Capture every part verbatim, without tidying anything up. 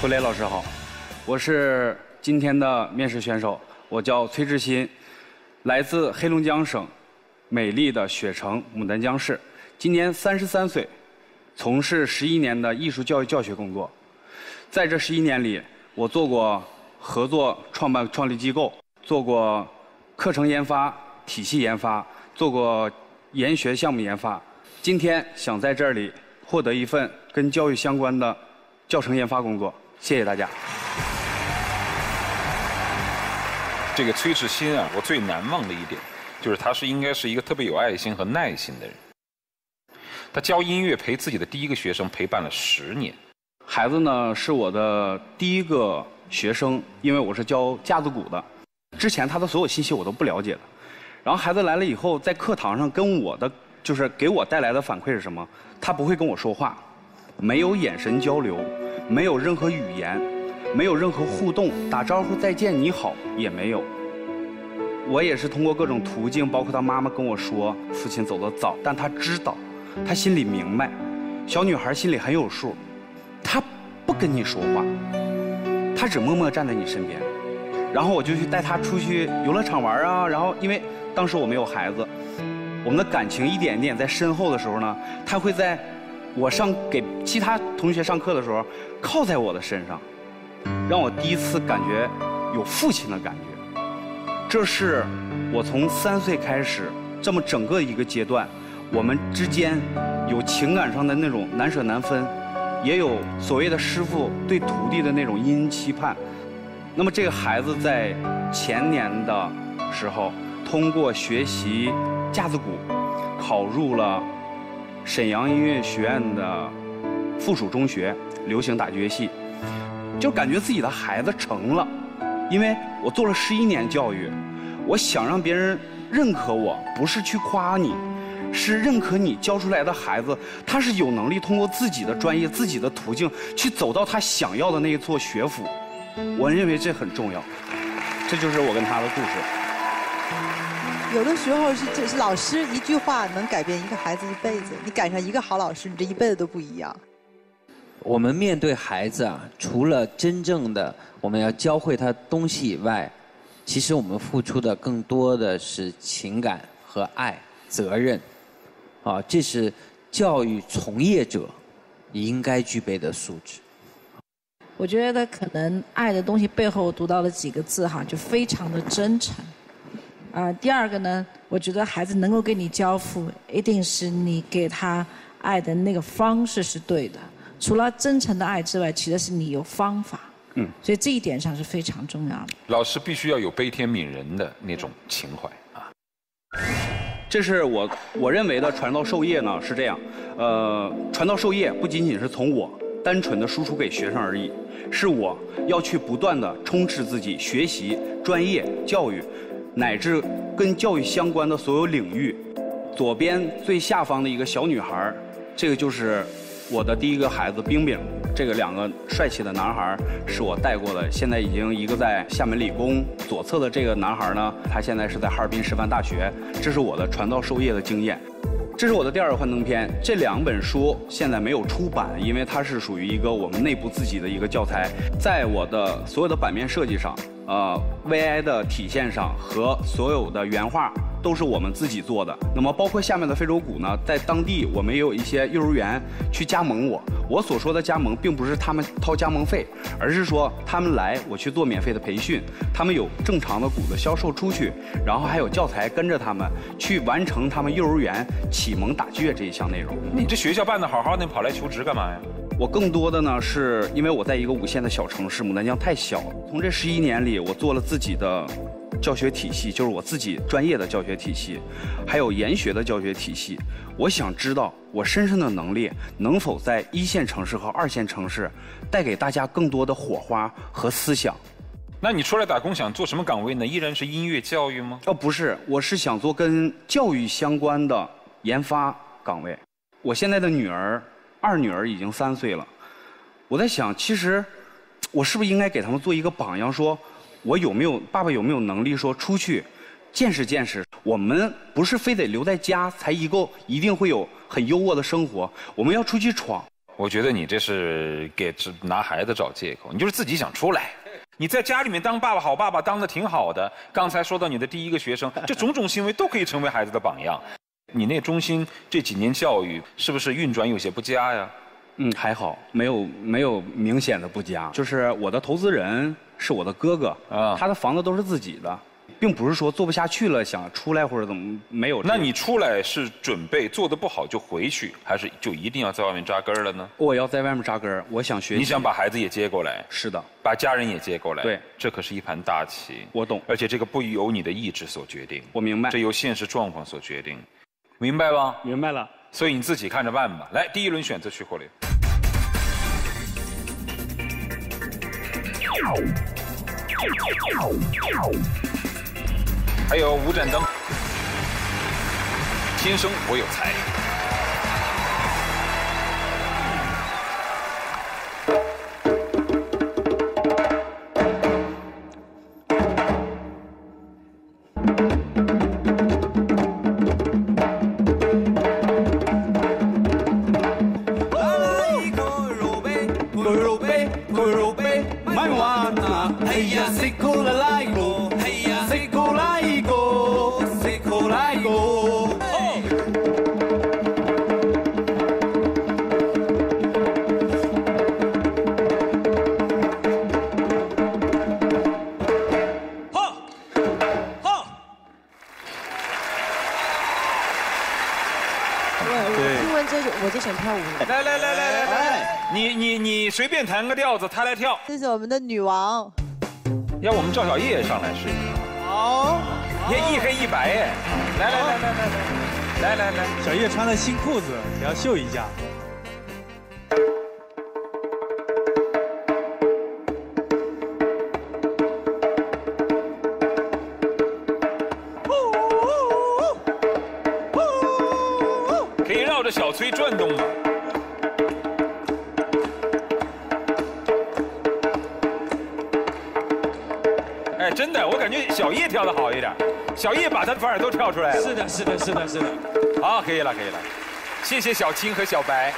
涂磊老师好，我是今天的面试选手，我叫崔志新，来自黑龙江省美丽的雪城牡丹江市，今年三十三岁，从事十一年的艺术教育教学工作。在这十一年里，我做过合作创办创立机构，做过课程研发、体系研发，做过研学项目研发。今天想在这里获得一份跟教育相关的教程研发工作。谢谢大家。 这个崔志新啊，我最难忘的一点，就是他是应该是一个特别有爱心和耐心的人。他教音乐陪自己的第一个学生陪伴了十年。 孩子呢是我的第一个学生，因为我是教架子鼓的，之前他的所有信息我都不了解的。然后孩子来了以后，在课堂上跟我的就是给我带来的反馈是什么？他不会跟我说话，没有眼神交流。没有任何语言，没有任何互动，打招呼再见你好也没有。我也是通过各种途径，包括他妈妈跟我说父亲走得早，但他知道，他心里明白，小女孩心里很有数，她不跟你说话，她只默默站在你身边。然后我就去带她出去游乐场玩啊，然后因为当时我没有孩子，我们的感情一点一点在深厚的时候呢，她会在我上给其他同学上课的时候，靠在我的身上，让我第一次感觉有父亲的感觉。这是我从三岁开始，这么整个一个阶段，我们之间有情感上的那种难舍难分，也有所谓的师傅对徒弟的那种殷殷期盼。那么这个孩子在前年的时候，通过学习架子鼓，考入了沈阳音乐学院的附属中学流行打击乐系，就感觉自己的孩子成了。因为我做了十一年教育，我想让别人认可我，不是去夸你，是认可你教出来的孩子，他是有能力通过自己的专业、自己的途径去走到他想要的那一座学府。我认为这很重要，这就是我跟他的故事。 有的时候是这是老师一句话能改变一个孩子一辈子，你赶上一个好老师，你这一辈子都不一样。 我们面对孩子啊，除了真正的我们要教会他东西以外，其实我们付出的更多的是情感和爱、责任，啊，这是教育从业者应该具备的素质。 我觉得可能爱的东西背后读到了几个字哈，就非常的真诚。啊、呃，第二个呢，我觉得孩子能够给你交付，一定是你给他爱的那个方式是对的。除了真诚的爱之外，其实是你有方法。嗯，所以这一点上是非常重要的。 老师必须要有悲天悯人的那种情怀啊。 这是我我认为的传道授业呢是这样，呃，传道授业不仅仅是从我单纯的输出给学生而已，是我要去不断的充实自己，学习专业教育。乃至跟教育相关的所有领域。左边最下方的一个小女孩，这个就是我的第一个孩子冰冰。这个两个帅气的男孩是我带过的，现在已经一个在厦门理工，左侧的这个男孩呢，他现在是在哈尔滨师范大学。这是我的传道授业的经验。这是我的第二个幻灯片，这两本书现在没有出版，因为它是属于一个我们内部自己的一个教材。在我的所有的版面设计上，呃 V I 的体现上和所有的原画都是我们自己做的。那么包括下面的非洲鼓呢，在当地我们也有一些幼儿园去加盟我。我所说的加盟，并不是他们掏加盟费，而是说他们来我去做免费的培训，他们有正常的鼓的销售出去，然后还有教材跟着他们去完成他们幼儿园启蒙打击乐这一项内容。 你这学校办得好好的，跑来求职干嘛呀？ 我更多的呢，是因为我在一个五线的小城市，牡丹江太小了。从这十一年里，我做了自己的教学体系，就是我自己专业的教学体系，还有研学的教学体系。我想知道我身上的能力能否在一线城市和二线城市带给大家更多的火花和思想。 那你出来打工想做什么岗位呢？依然是音乐教育吗？ 哦，不是，我是想做跟教育相关的研发岗位。我现在的女儿，二女儿已经三岁了，我在想，其实我是不是应该给他们做一个榜样，说我有没有爸爸有没有能力说出去见识见识，我们不是非得留在家才一个一定会有很优渥的生活，我们要出去闯。 我觉得你这是给拿孩子找借口，你就是自己想出来。你在家里面当爸爸好爸爸当得挺好的。刚才说到你的第一个学生，这种种行为都可以成为孩子的榜样。你那中心这几年教育是不是运转有些不佳呀？ 嗯，还好，没有没有明显的不佳。就是我的投资人是我的哥哥啊，他的房子都是自己的。并不是说做不下去了想出来或者怎么没有。 那你出来是准备做得不好就回去，还是就一定要在外面扎根了呢？ 我要在外面扎根，我想学习。 你想把孩子也接过来？ 是的， 把家人也接过来。 对， 这可是一盘大棋。 我懂， 而且这个不由你的意志所决定。 我明白， 这由现实状况所决定，明白吧？ 明白了。 所以你自己看着办吧。来，第一轮选择徐慧蕾。还有吴占登，天生我有才。来来来来来来，你你你随便弹个调子，他来跳。 这是我们的女王， 要我们赵小叶上来试一下。好，你看一黑一白哎，来来来来来来来来来， 小叶穿的新裤子，也要秀一下。 可以绕着小崔转动吗？哎，真的，我感觉小叶跳得好一点，小叶把他反而都跳出来了。 是的，是的，是的，是的。 好，可以了，可以了，谢谢小青和小白。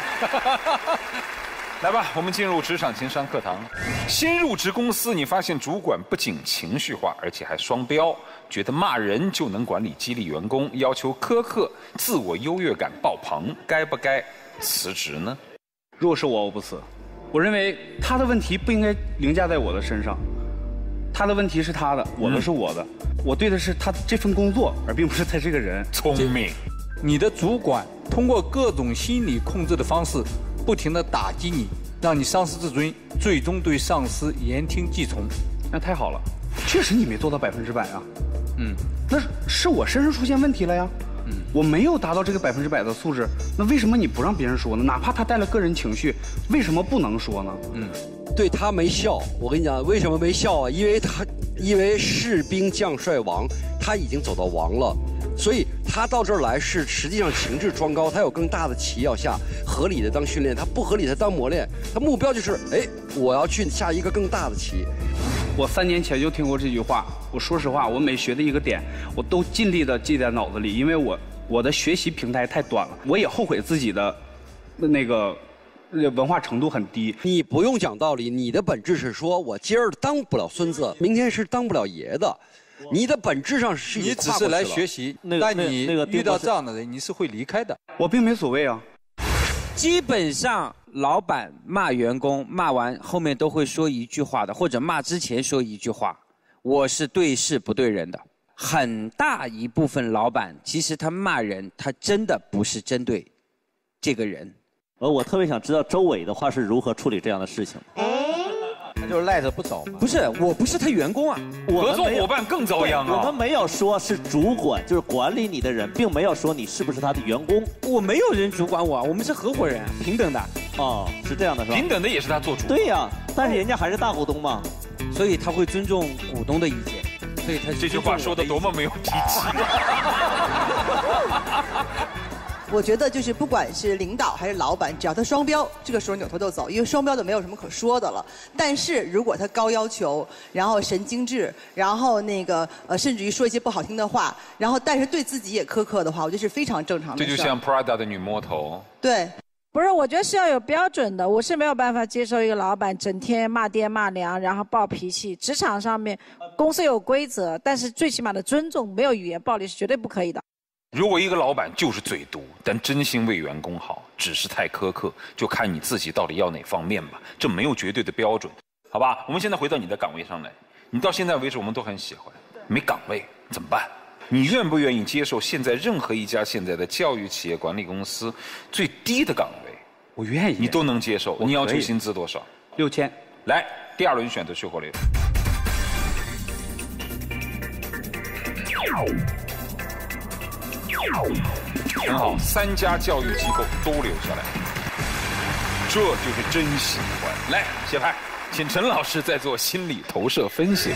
来吧，我们进入职场情商课堂。新入职公司，你发现主管不仅情绪化，而且还双标，觉得骂人就能管理激励员工，要求苛刻，自我优越感爆棚，该不该辞职呢？ 如果是我，我不辞。我认为他的问题不应该凌驾在我的身上。他的问题是他的，我的是我的，嗯、我对的是他这份工作，而并不是他这个人。 聪明， 你的主管通过各种心理控制的方式，不停地打击你，让你丧失自尊，最终对上司言听计从。 那太好了，确实你没做到百分之百啊。嗯，那是我身上出现问题了呀。嗯，我没有达到这个百分之百的素质，那为什么你不让别人说呢？哪怕他带了个人情绪，为什么不能说呢？嗯。 对他没效，我跟你讲，为什么没效啊？因为他，因为士兵将帅王，他已经走到王了，所以他到这儿来是实际上情志装高，他有更大的棋要下，合理的当训练，他不合理的当磨练，他目标就是，哎，我要去下一个更大的棋。 我三年前就听过这句话，我说实话，我每学的一个点，我都尽力的记在脑子里，因为我我的学习平台太短了，我也后悔自己的那个。文化程度很低， 你不用讲道理，你的本质是说我今儿当不了孙子，明天是当不了爷的，你的本质上是你只是来学习，但你遇到这样的人，你是会离开的。 我并没所谓啊。 基本上，老板骂员工，骂完后面都会说一句话的，或者骂之前说一句话：“我是对事不对人的。”很大一部分老板，其实他骂人，他真的不是针对这个人。 而我特别想知道周伟的话是如何处理这样的事情。 他就是赖着不走嘛。 不是，我不是他员工啊， 合作伙伴更遭殃啊。 我们没有说是主管，就是管理你的人，并没有说你是不是他的员工。 我没有人主管我，我们是合伙人，平等的。 哦，是这样的，是吧？ 平等的也是他做主。 对呀、啊，但是人家还是大股东嘛， 所以他会尊重股东的意见。所以他这句话说的多么没有底气。 我觉得就是不管是领导还是老板，只要他双标，这个时候扭头就走，因为双标就没有什么可说的了。但是如果他高要求，然后神经质，然后那个呃，甚至于说一些不好听的话，然后但是对自己也苛刻的话，我觉得是非常正常的事。 这就像 Prada 的女魔头。 对。 不是，我觉得是要有标准的。我是没有办法接受一个老板整天骂爹骂娘，然后暴脾气。职场上面，公司有规则，但是最起码的尊重，没有语言暴力是绝对不可以的。 如果一个老板就是嘴毒，但真心为员工好，只是太苛刻，就看你自己到底要哪方面吧。这没有绝对的标准，好吧？我们现在回到你的岗位上来，你到现在为止我们都很喜欢，没岗位怎么办？你愿不愿意接受现在任何一家现在的教育企业管理公司最低的岗位？ 我愿意。 你都能接受？你要求薪资多少？ 六千。 来，第二轮选择徐火雷。很好，三家教育机构都留下来，这就是真喜欢。来，谢牌，请陈老师再做心理投射分析。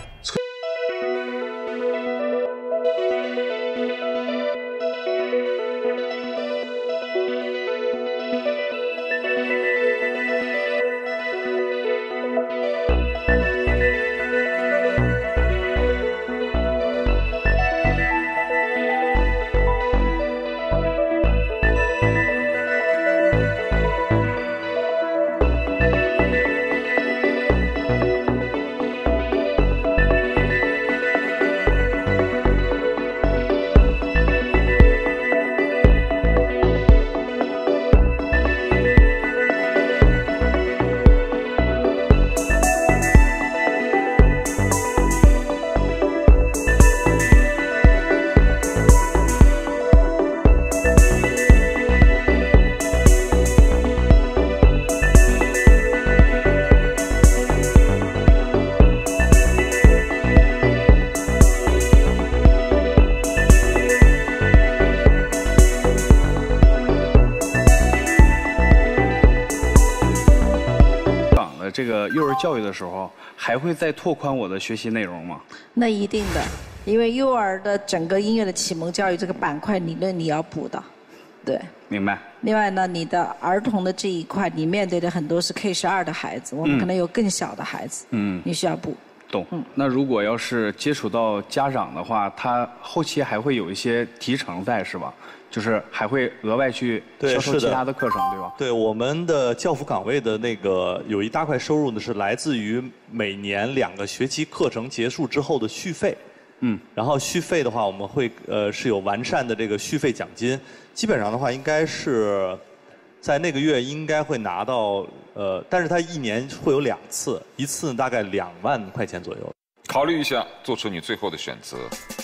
这个幼儿教育的时候，还会再拓宽我的学习内容吗？ 那一定的，因为幼儿的整个音乐的启蒙教育这个板块理论你要补的，对。 明白。 另外呢，你的儿童的这一块，你面对的很多是 K 十二的孩子，我们可能有更小的孩子，嗯，你需要补。 懂。嗯。那如果要是接触到家长的话，他后期还会有一些提成在，是吧？就是还会额外去销售其他的课程，对吧？ 对，我们的教辅岗位的那个有一大块收入呢，是来自于每年两个学期课程结束之后的续费。嗯。然后续费的话，我们会呃是有完善的这个续费奖金，基本上的话应该是在那个月应该会拿到呃，但是它一年会有两次，一次大概两万块钱左右。 考虑一下，做出你最后的选择。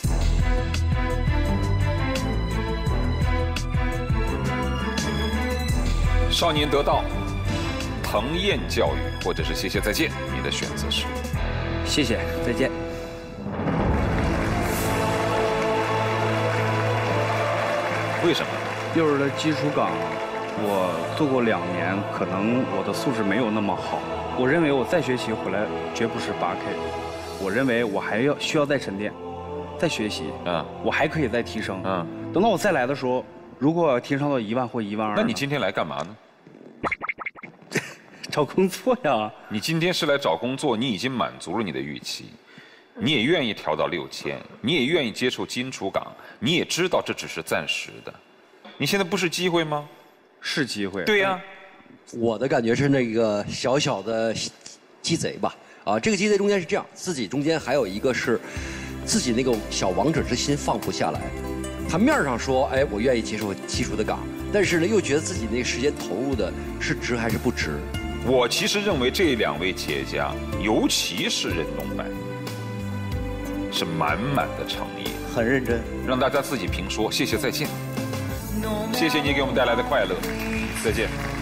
少年得道，腾燕教育，或者是谢谢再见，你的选择是？ 谢谢再见。 为什么？ 幼儿的基础岗，我做过两年，可能我的素质没有那么好。我认为我再学习回来绝不是八 K， 我认为我还要需要再沉淀，再学习，嗯，我还可以再提升，嗯，等到我再来的时候。如果提升到一万或一万二， 那你今天来干嘛呢？ 找工作呀！ 你今天是来找工作，你已经满足了你的预期，你也愿意调到六千，你也愿意接受金楚岗，你也知道这只是暂时的。你现在不是机会吗？ 是机会。 对呀、啊， 我的感觉是那个小小的鸡贼吧，啊，这个鸡贼中间是这样，自己中间还有一个是自己那个小王者之心放不下来。他面上说，哎，我愿意接受基础的岗，但是呢，又觉得自己那个时间投入的是值还是不值？ 我其实认为这两位企业家，尤其是任东白，是满满的诚意， 很认真， 让大家自己评说。谢谢，再见。谢谢你给我们带来的快乐，再见。